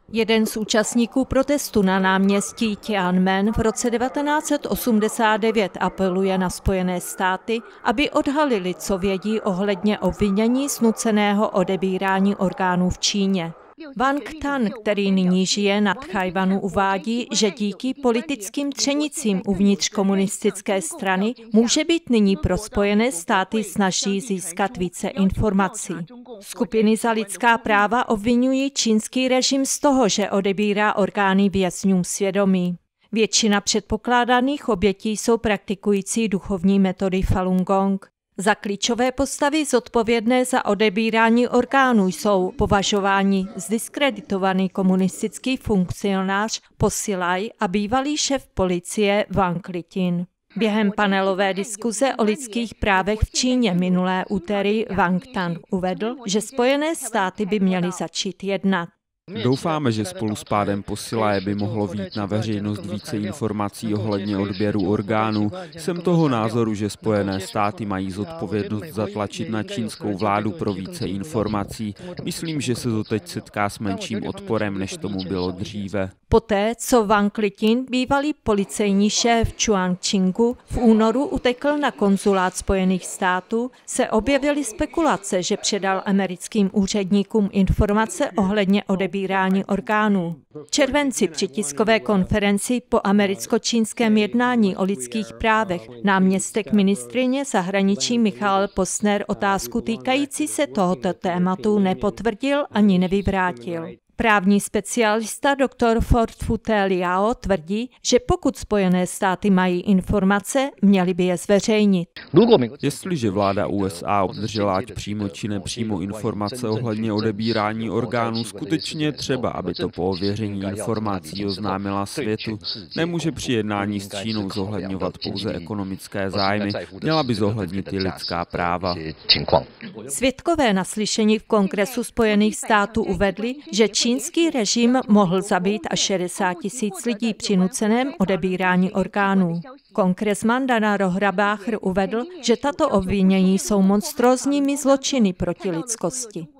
Jeden z účastníků protestu na náměstí Tiananmen v roce 1989 apeluje na Spojené státy, aby odhalili, co vědí ohledně obvinění z nuceného odebírání orgánů v Číně. Wang Tan, který nyní žije na Tchaj-wanu, uvádí, že díky politickým třenicím uvnitř komunistické strany může být nyní pro Spojené státy snaží získat více informací. Skupiny za lidská práva obvinují čínský režim z toho, že odebírá orgány vězňům svědomí. Většina předpokládaných obětí jsou praktikující duchovní metody Falun Gong. Za klíčové postavy zodpovědné za odebírání orgánů jsou považováni zdiskreditovaný komunistický funkcionář Po Xilai a bývalý šéf policie Wang Litin. Během panelové diskuze o lidských právech v Číně minulé úterý Wang Tan uvedl, že Spojené státy by měly začít jednat. Doufáme, že spolu s pádem Po Xilaje by mohlo vyjít na veřejnost více informací ohledně odběru orgánů. Jsem toho názoru, že Spojené státy mají zodpovědnost zatlačit na čínskou vládu pro více informací. Myslím, že se to teď setká s menším odporem, než tomu bylo dříve. Poté, co Wang Litin, bývalý policejní šéf Čuančingu, v únoru utekl na konzulát Spojených států, se objevily spekulace, že předal americkým úředníkům informace ohledně odebírání orgánů. V červenci při tiskové konferenci po americko-čínském jednání o lidských právech náměstek ministryně zahraničí Michael Postner otázku týkající se tohoto tématu nepotvrdil ani nevyvrátil. Právní specialista dr. Fortfutte Liao tvrdí, že pokud Spojené státy mají informace, měly by je zveřejnit. Jestliže vláda USA obdržela ať přímo či nepřímo informace ohledně odebírání orgánů, skutečně třeba, aby to po ověření informací oznámila světu. Nemůže při jednání s Čínou zohledňovat pouze ekonomické zájmy, měla by zohlednit i lidská práva. Svědkové na slyšení v Kongresu Spojených států uvedli, že čínský režim mohl zabít až 60 000 lidí při nuceném odebírání orgánů. Kongresman Dana Rohrabacher uvedl, že tato obvinění jsou monstrózními zločiny proti lidskosti.